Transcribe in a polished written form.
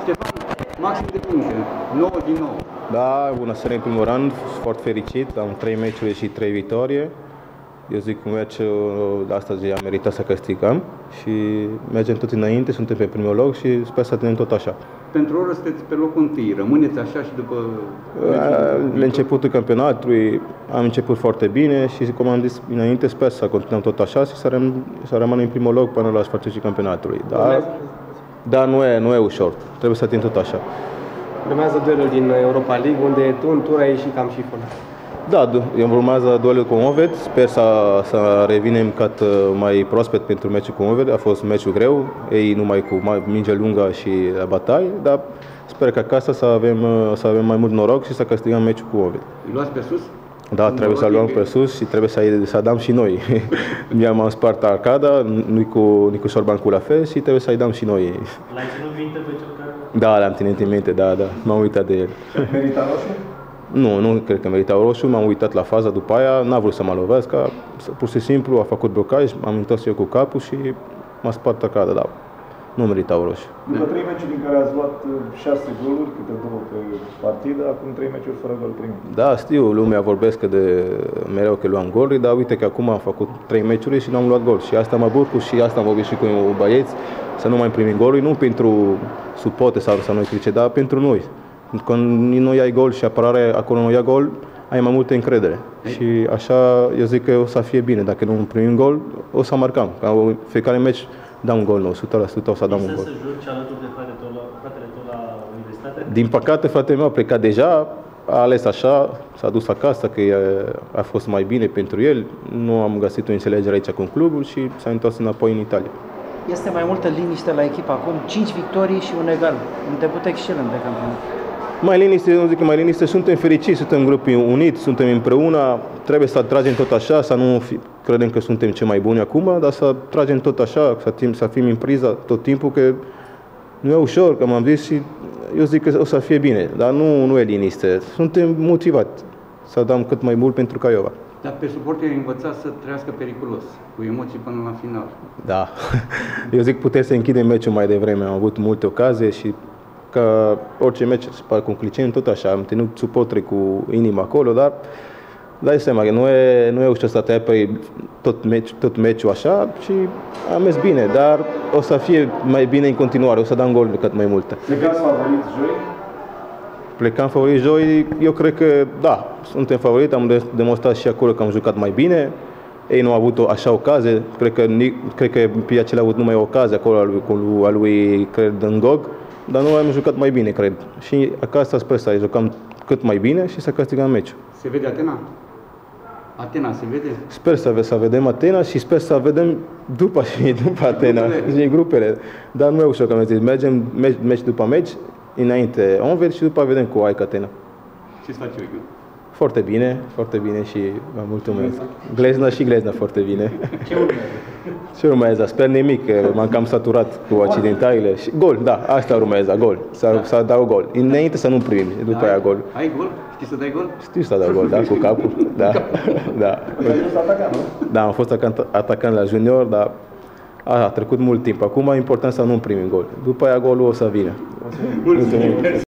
Ștefan, maxim de puncte, 9 din 9. Da, bună seara în primul rând, sunt foarte fericit, am 3 meciuri și 3 victorie. Eu zic că meciul de astăzi a meritat să câștigăm și mergem tot înainte, suntem pe primul loc și sper să ținem tot așa. Pentru o oră sunteți pe locul întâi, rămâneți așa și după... La începutul campionatului am început foarte bine și, cum am zis înainte, sper să continuăm tot așa și să rămânem în primul loc până la sfârșitul campionatului. Dar nu e ușor, trebuie să ținem tot așa. Urmează duelul din Europa League, unde tu în tur ai ieșit cam șifonat. Da, urmează duelul cu Honvéd, sper să revenim cât mai proaspăt pentru meciul cu Honvéd. A fost meciul greu, ei numai cu minge lungă și bataie, dar sper că acasă să avem mai mult noroc și să câștigăm meciul cu Honvéd. Îi luați pe sus? Da, trebuie să luăm pe sus și trebuie să dăm și noi. Mi-am spart arcada, nu cu Șorbancul la fel și trebuie să-i dăm și noi. L-ai ținut minte pe cel care... Da, l-am ținut în minte, da, m-am uitat de el. Merita roșu? Nu cred că merita roșu, m-am uitat la faza după aia, n-a vrut să mă lovească, pur și simplu a făcut blocaj, m-am întors eu cu capul și m-a spart arcada, dar nu merita roșu. După 3 meciuri din care ați luat 6 goluri, câte 2 pe partidă, acum 3 meciuri fără gol primit. Da, știu, lumea vorbesc mereu că luam goluri, dar uite că acum am făcut 3 meciuri și n-am luat gol. Și asta mă bucur și asta am vorbit și cu băieți, să nu mai primim goluri, nu pentru suporte sau să noi crice, dar pentru noi. Când nu ai gol și apărare acolo nu ia gol, ai mai multă încredere. Și așa eu zic că o să fie bine. Dacă nu primim gol, o să marcăm. Ca fiecare meci dăm un gol nou, 100% o să dăm un gol. Să joci alături de fratele tău la universitate? Din păcate, fratele meu a plecat deja, a ales așa, s-a dus acasă, că a fost mai bine pentru el. Nu am găsit o înțelegere aici cu clubul și s-a întors înapoi în Italia. Este mai multă liniște la echipă acum, 5 victorii și un egal. Un debut excelent de campionat. Mai liniște, suntem fericiți, suntem grupi uniți, suntem împreună, trebuie să tragem tot așa, să nu credem că suntem cei mai buni acum, dar să tragem tot așa, să fim în priză tot timpul, că nu e ușor, că m-am zis și eu zic că o să fie bine, dar nu e liniște, suntem motivați să dăm cât mai mult pentru Craiova. Dar pe suporteri învățați să trăiască periculos, cu emoții până la final. Da, eu zic putem să închidem meciul mai devreme, am avut multe ocazii și că orice meci se pare cu un clicen, tot așa, am ținut suporteri cu inima acolo, dar dai seama că nu e ușor să te apări tot meciul așa și am mers bine, dar o să fie mai bine în continuare, o să dăm goluri cât mai multe. Plecați favorit joi? Plecam favorit joi, eu cred că da, suntem favoriti, am demonstrat și acolo că am jucat mai bine, ei nu au avut așa ocazie, cred că pe acela a avut numai o ocazie acolo a lui cred, Ngog, dar noi am jucat mai bine, cred. Și acasă sper să jucăm cât mai bine și să câștigăm meciul. Se vede Atena? Atena se vede? Sper să vedem Atena și sper să vedem după Atena, și grupele. Dar nu e ușor, că am zis, mergem meci după meci, înainte Honvéd și după vedem cu AEK Atena. Ce-ți face ochiul? Foarte bine și vă mulțumesc. Glezna foarte bine. Ce urmează? Sper nimic, m-am cam saturat cu accidentalele. Gol, da, asta urmează, gol. Să dau gol. Înainte să nu primim, după aia gol. Ai gol? Știi să dai gol? Știu să dau gol, da, cu capul. Da. Ai fost atacant, nu? Da, am fost atacant la junior, dar a trecut mult timp. Acum e important să nu primim gol. După aia golul o să vină. Mulțumim!